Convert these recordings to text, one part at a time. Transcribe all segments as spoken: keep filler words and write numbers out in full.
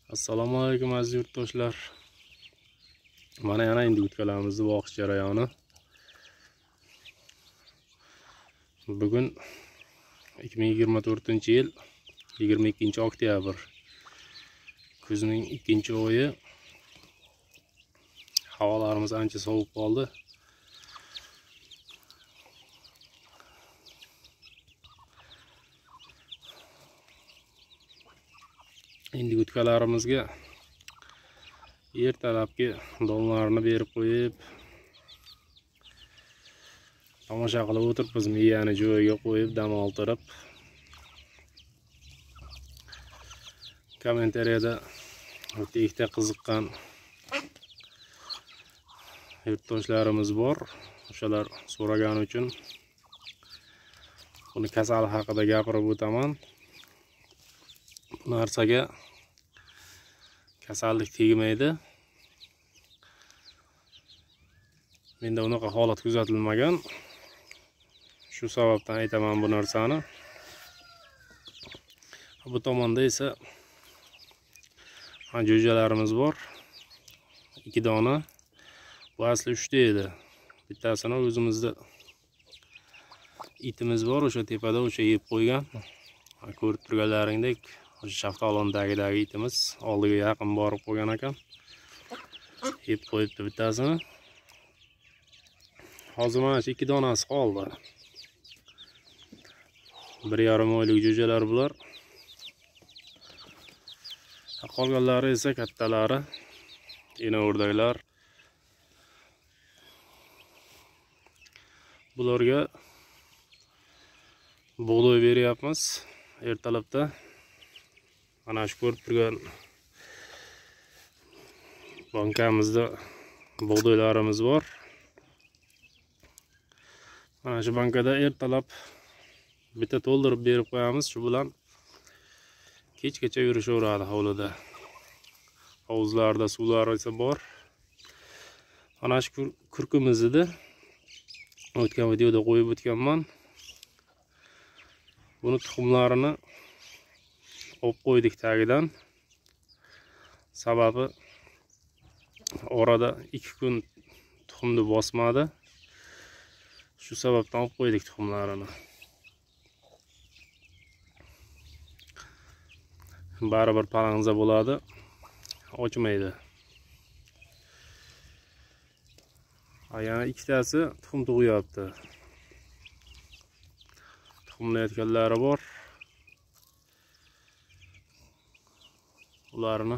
Assalomu alaykum aziz yurtdoshlar. Mana yana endi o'tkalarimizni boqish jarayoni. Bugun ikki ming yigirma to'rtinchi yil yigirma ikkinchi oktyabr. Kuzning ikkinchi oyi. Havolarimiz ancha sovuq qoldi. Endi o'tkalarimizga ertalabki donlarni berib qo'yib, tomosha qilib o'tiribmiz, miyani joyiga qo'yib, dam oltirib. Kommentariyada o'ta qiziqqan yurtdoshlarimiz bor. O'shalar so'ragani uchun buni kasal haqida gapirib o'taman. Bu narsaga kasallik tegmaydi. Menda unaqa holat kuzatilmagan. Shu sababdan aytaman bu narsani. Bu tomonda esa jo'jalarimiz bor. ikki dona. Bu asli uchta edi. Bittasini o'zimizda itimiz bor, o'sha tepada o'sha yeb qo'ygan. Ko'rib turganlaringdek, o'sha shaftolon tagidagi itimiz oldiga yaqin borib qo'ygan ekan. Yeb qo'yibdi bittasini. Hozir mana shu ikki donasi qoldi. bir yarim oylik jo'jalar bular. Qolganlari esa kattalari, ena o'rdaklar. Bularga bug'doy beryapmiz ertalabda. Mana shu ko'rib turgan bankamizda bug'doylarimiz bor. Mana shu bankada ertalab bitta to'ldirib berib qo'yamiz. Shu bilan kechgacha yurishaveradi hovlida. Hovuzlarda suvlar esa bor. Mana shu kurkimizni o'tgan videoda qo'yib o'tganman. Buni tuxumlarini olib qo'ydik tagidan. Sababi orada ikki kun tuxumni bosmadi. Shu sababdan olib qo'ydik tuxumlarini. Baribir palanza bo'ladi, ochmaydi. Yana ikkitasi tuxum tug'yapti. Tuxumlayotganlari bor. Ularni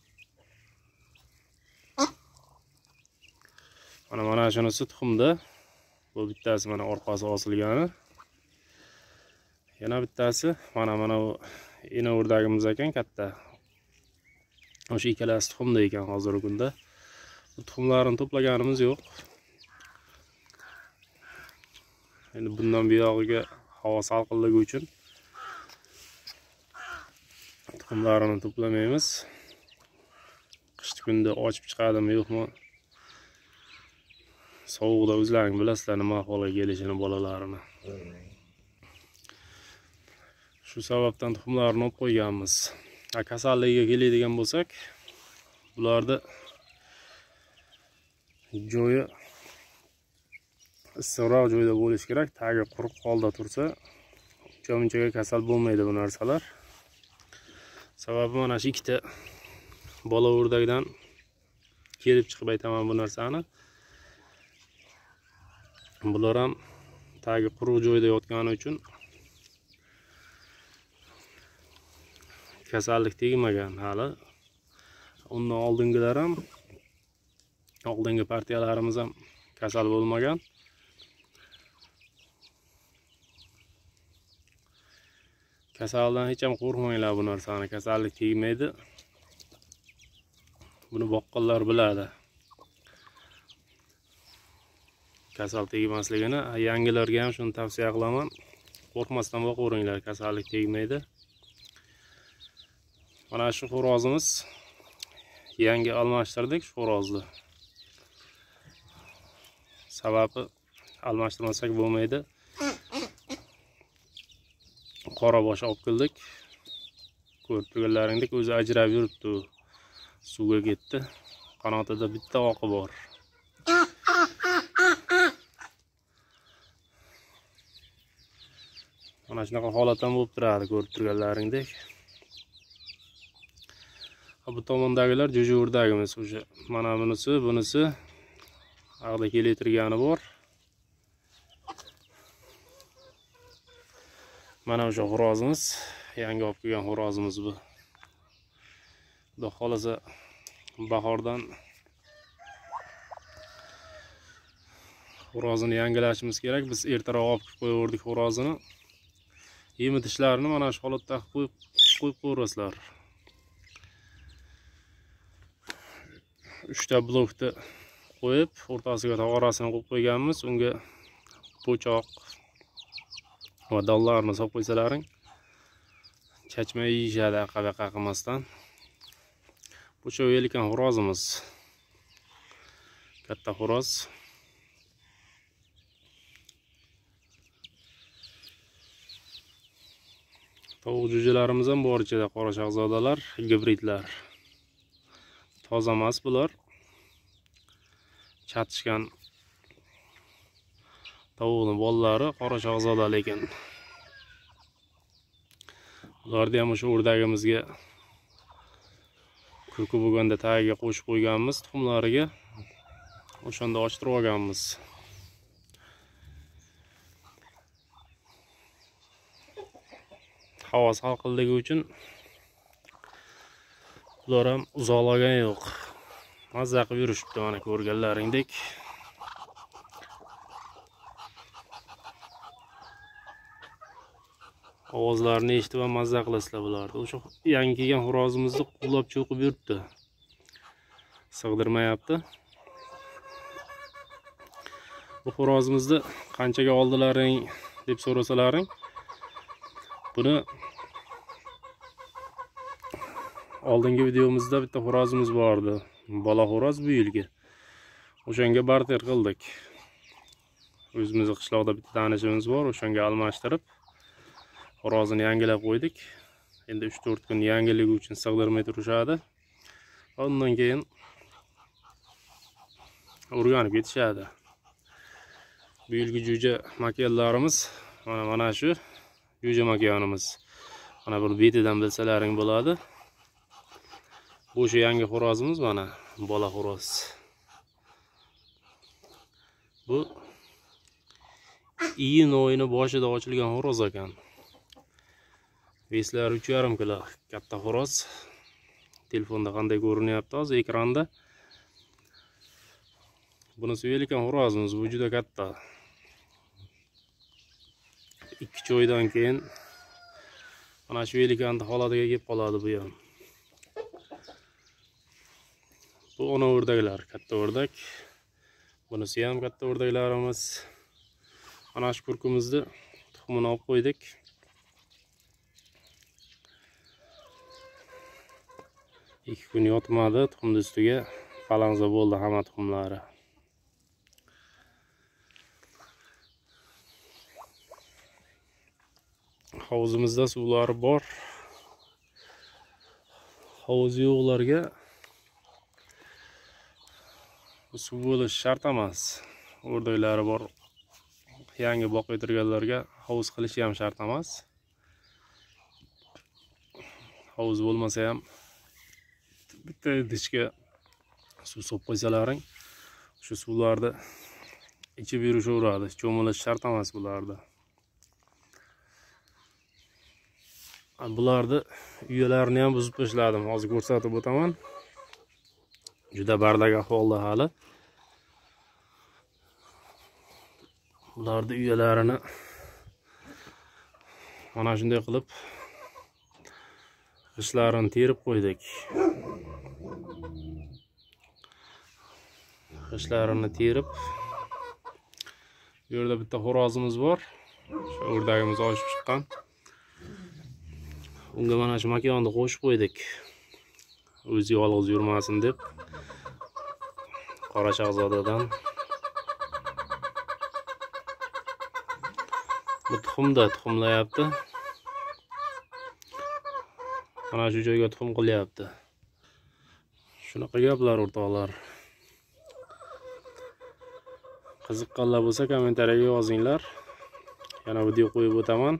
mana mana shunisi tuxumda. Bu bittasi mana orqasi osilgani. Yana bittasi mana mana bu ena o'rdagimiz ekan, katta. O'sha ikkalasi tuxumda ekan hozirgi kunda. Bu tuxumlarni to'plaganimiz yo'q. Endi bundan buyog'iga havo salqinligi uchun tuxumlarini to'plamaymiz. Qish kunda ochib chiqadimi yo'qmi? Sovuqda o'zlaring bilasizlar nima ahvolga kelishini bolalarini. Shu sababdan tuxumlarni olib qo'yganmiz. Kasalligiga keladigan bo'lsak, bularda joyi issiqroq joyda bo'lish kerak. Tagi quruq holda tursa, uncha-munchaga kasal bo'lmaydi bu narsalar. Sababi mana shu ikkita bola o'rdakdan kelib chiqib aytaman bu narsani. Bular ham tagi quruq joyda yotgani uchun kasallik tegmagan hali. Undan oldingilar ham, oldingi partiyalarimiz ham kasal bo'lmagan. Kasaldan hech ham qo'rqmanglar bu narsani, kasallik tegmaydi. Buni boqqanlar biladi. Kasal tegmasligini, yangilarga ham shuni tavsiya qilaman. Qo'rqmasdan boqaveringlar, kasallik tegmaydi. Mana shu xo'rozimiz yangi almashtirdik shu xo'rozni. Sababi almashtirmasak bo'lmaydi. Qora bosh olib keldik. Ko'rib turganlaringdek o'zi ajrab yuribdi. suvga ketdi. Qanotida bitta oqi bor. Mana shunaqa holatdan bo'lib turadi, ko'rib turganlaringdek. Bu tomondagilar jo'ja o'rdagimiz. O'sha mana bunisi, bunisi aqda keltirgani bor. Mana o'sha xo'rozimiz, yangi olib kelgan xo'rozimiz bu. Xudo xolasa bahordan xo'rozini yangilashimiz kerak. Biz ertaroq olib qo'yaverdik xo'rozini. Yemi tishlarini mana shu holatda qo'yib qo'yib qo'rasizlar. uchta blokni qo'yib, o'rtasiga tog'orasini qo'yib qo'yganmiz. Unga po'choq va dollarni solib qo'ysalaring, chachma yeyishadi aqabaqa qilmasdan. Bu cho'yilgan xo'rozimiz. Katta xo'roz. Tovuq jo'jalarimiz ham bor ichida, qora shahzodalar, gibridlar. Toza emas bular. Chatishgan tovuqning bolalari qora shahzoda lekin. Ularni ham o'sha o'rdagimizga ko'ki bo'lganda tagiga qo'shib qo'yganmiz tuxumlariga. O'shanda ochtirib olganmiz. Havo salqinligi uchun ular ham uzoqlagan yo'q. Mazza qilib yurishibdi mana ko'rganlaringdek. Ovozlarini eshitib ham mazza qilasizlar bularni. O'sha yangi kelgan xo'rozimizni quvlab cho'qib yuribdi. Sig'dirmayapti. Bu xo'rozimizni qanchaga oldilaring deb so'rasalaring, buni oldingi videomizda bitta xo'rozimiz bordi. Bola xo'roz bu yilgi. O'shanga barter qildik. O'zimizning qishloqda bitta tanishimiz bor, o'shanga almashtirib xo'rozini yangilab qo'ydik. Endi uch to'rt kun yangiligi uchun sig'dirmay turishadi. Ondan keyin o'rganib ketishadi. Bu yilgi jo'ja makanlarimiz mana mana shu jo'ja makonimiz. Mana bir betidan bilsalaring bo'ladi. Bu shu yangi xo'rozimiz mana, bola xo'roz. Bu iyun oyini boshida ochilgan xo'roz ekan. Veslari uch yarim kilo katta xo'roz. Telefonda qanday ko'rinyapti hozir ekranda. Buni suyulgan xo'rozimiz, bu juda katta. ikki choydan keyin mana shu yelkanda holatiga kelib qoladi bu ham. Bu ona o'rdaklar, katta o'rdak. Bunisi ham katta o'rdaklarimiz. Mana shu kurkimizni tuxumini olib qo'ydik. ikki kun yotmadi, tuxumni ustiga qalang'za bo'ldi hamma tuxumlari. Havuzimizda suvlari bor. Havuz yo'qlarga suv bo'lishi shart emas. O'rdaklari bor. Yangi boqib o'tirganlarga havuz qilishi ham shart emas. Havuz bo'lmasa ham bitta idishga suv solib qo'ysalaring, shu suvlarni ichib yurishaveradi. Cho'milish shart emas bularda. Bularni uyalarini ham buzib tashladim. Hozir ko'rsatib o'taman. Juda bardak ahvolda hali. Bularni uyalarini mana shunday qilib g'ishtlarini terib qo'ydik. G'ishtlarini terib, bu yerda bitta xo'rozimiz bor. Shu o'rdagimiz oshib chiqqan. Unga mana shu makonni qo'shib qo'ydik. O'zi yolg'iz yurmasin deb. Qora shahzodadan. Bu tuxumda tuxumlayapti. Mana shu joyga tuxum qilyapti. Shunaqa gaplar o'rtoqlar. Qiziqqanlar bo'lsa kommentariyaga yozinglar. Yana video qo'yib o'taman.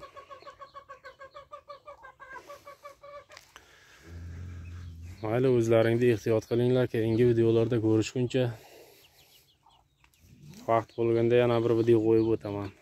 Mayli, o'zlaringizga ehtiyot qilinglar. Keyingi videolarda ko'rishguncha vaqt bo'lganda yana bir video qo'yib o'taman.